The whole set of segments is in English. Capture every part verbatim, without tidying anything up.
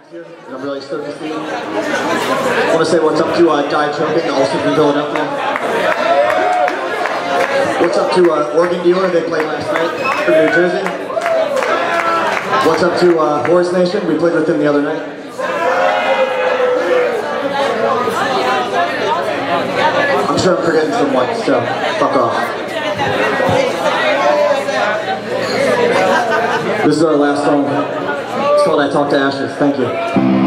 here, and I'm really stoked to see you. I want to say what's up to uh, Die Choking, also from Philadelphia. What's up to uh, Organ Dealer, they played last night from New Jersey. What's up to uh, Horse Nation, we played with them the other night. I'm sure I'm forgetting someone, so fuck off. This is our last song. It's called I Talk to Ashes. Thank you.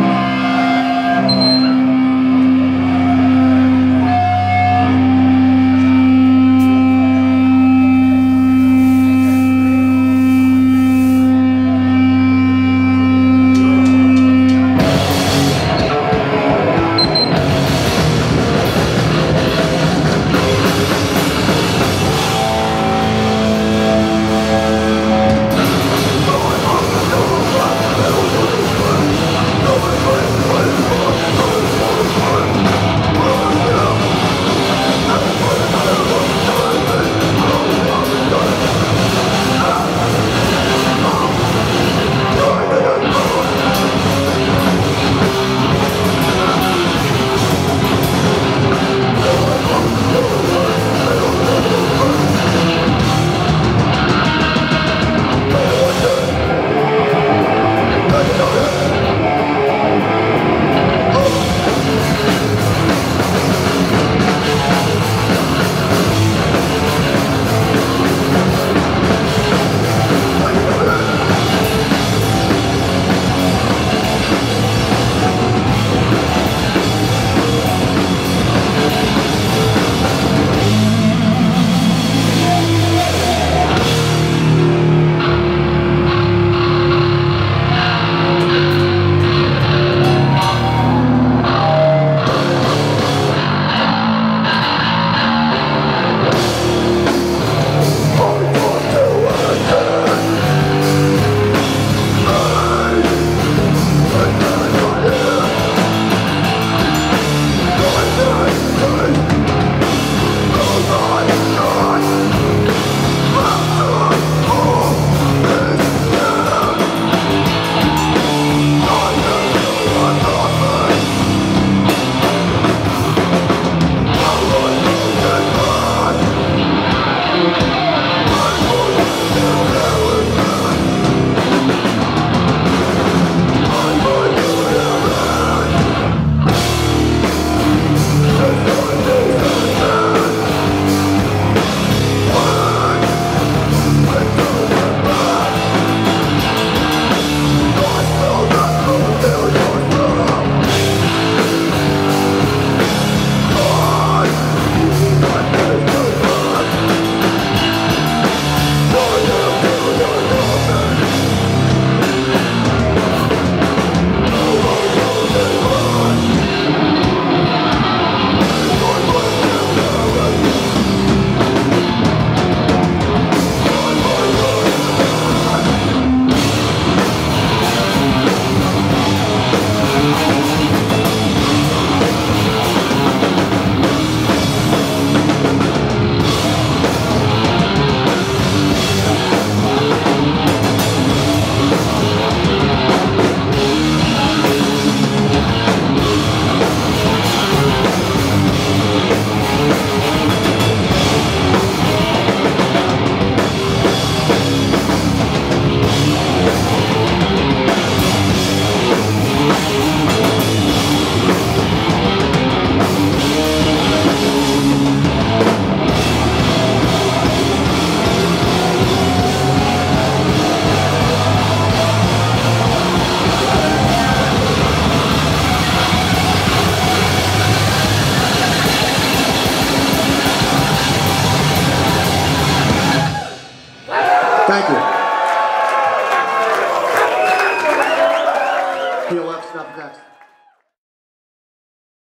Thank you. Feel left, up next.